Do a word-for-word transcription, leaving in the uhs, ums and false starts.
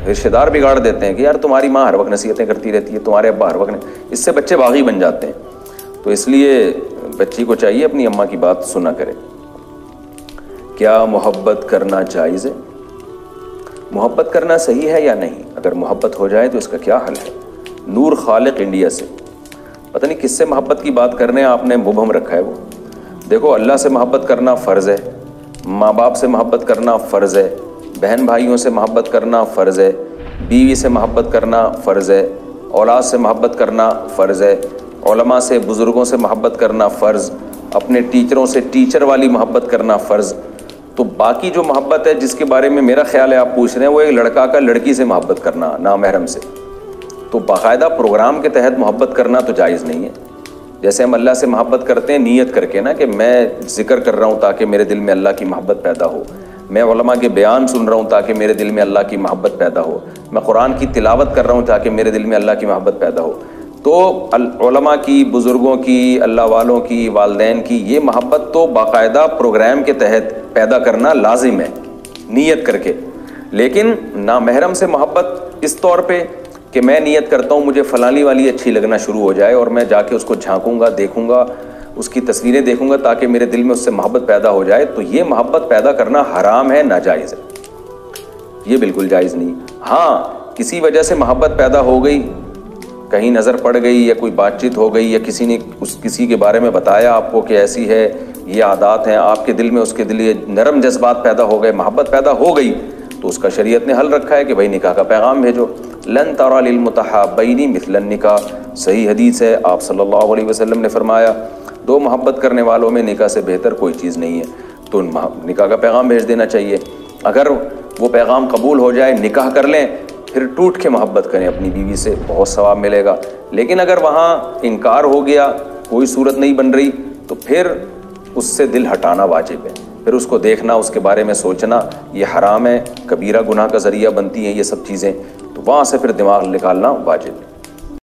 رشتے دار بگاڑ دیتے ہیں کہ یار تمہاری ماں ہر وقت نصیحتیں کرتی رہتی ہے، تمہارے ابا ہر وقت، اس سے بچے باغی بن جاتے ہیں. تو اس لیے بچی کو چاہیے اپنی اماں کی بات سنا کرے. کیا محبت کرنا جائز ہے؟ محبت کرنا صحیح ہے یا نہیں؟ اگر محبت ہو جائے تو اس کا کیا حل ہے؟ نور خالق انڈیا سے. پتہ نہیں کس سے محبت کی بات کرنے ہیں آپ نے مبہم رکھا ہے. وہ دیکھو، اللہ سے محبت کرنا فرض ہے، ماں باپ سے محبت کرنا فرض ہے، بہن بھائیوں سے محبت کرنا فرض ہے، بیوی سے محبت کرنا فرض ہے، اولاد سے محبت کرنا فرض ہے، علماء سے، بزرگوں سے محبت کرنا فرض، اپنے ٹیچروں سے ٹیچر والی محبت کرنا فرض. تو باقی جو محبت ہے جس کے بارے میں میرا خیال ہے آپ پوچھ رہے ہیں، وہ ایک لڑکا کا لڑکی سے محبت کرنا نامحرم سے. تو باقاعدہ پروگرام کے تحت محبت کرنا تو جائز نہیں ہے. جیسے ہم اللہ سے محبت کرتے ہیں نیت کر کے نا، کہ میں ذکر کر رہا ہوں تاکہ میرے دل میں اللہ کی محبت پیدا ہو، میں علماء کے بیان سن رہا ہوں تاکہ میرے دل میں اللہ کی محبت پیدا ہو، میں قرآن کی تلاوت کر رہا ہوں تاکہ میرے دل میں اللہ کی محبت پیدا ہو. تو علماء کی، بزرگوں کی، اللہ والوں کی، والدین کی یہ محبت تو باقاعدہ پروگرام کے تحت پیدا کرنا لازم ہے نیت کر کے. لیکن نامحرم سے محبت اس طور پہ کہ میں نیت کرتا ہوں مجھے فلانی والی اچھی لگنا شروع ہو جائے اور میں جا کے اس کو جھانکوں گا، دیکھوں گا، اس کی تصویریں دیکھوں گا تاکہ میرے دل میں اس سے محبت پیدا ہو جائے، تو یہ محبت پیدا کرنا حرام ہے، ناجائز ہے. یہ بالکل جائز نہیں. ہاں کسی وجہ سے محبت پیدا ہو گئی، کہیں نظر پڑ گئی یا کوئی بات چیت ہو گئی یا کسی نے اس کسی کے بارے میں بتایا آپ کو کہ ایسی ہے، یہ عادات ہیں، آپ کے دل میں اس کے دل یہ نرم جذبات پیدا ہو گئے، محبت پیدا ہو گئی، تو اس کا شریعت نے حل رکھا ہے کہ بھائی نکاح کا پیغام بھیجو. لن ترى للمتحابین مثل النکاح. صحیح حدیث ہے، آپ صلی اللہ علیہ وسلم نے فرمایا دو محبت کرنے والوں میں نکاح سے بہتر کوئی چیز نہیں ہے. تو نکاح کا پیغام بھیج دینا چاہیے. اگر وہ پیغام قبول ہو جائے، نکاح کر لیں، پھر ٹوٹ کے محبت کریں اپنی بیوی سے، بہت ثواب ملے گا. لیکن اگر وہاں انکار ہو گیا، کوئی صورت نہیں بن رہی، تو پھر اس سے دل ہٹانا واجب ہے. پھر اس کو دیکھنا، اس کے بارے میں سوچنا یہ حرام ہے، کبیرہ گناہ کا ذریعہ بنتی ہیں یہ سب چیزیں، تو وہاں سے پھر دماغ نکالنا واجب ہے.